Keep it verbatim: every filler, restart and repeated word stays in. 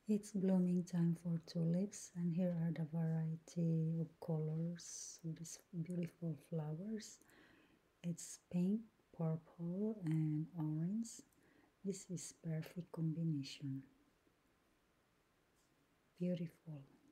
It's blooming time for tulips, and here are the variety of colors of these beautiful flowers. It's pink, purple, and orange. This is perfect combination. Beautiful.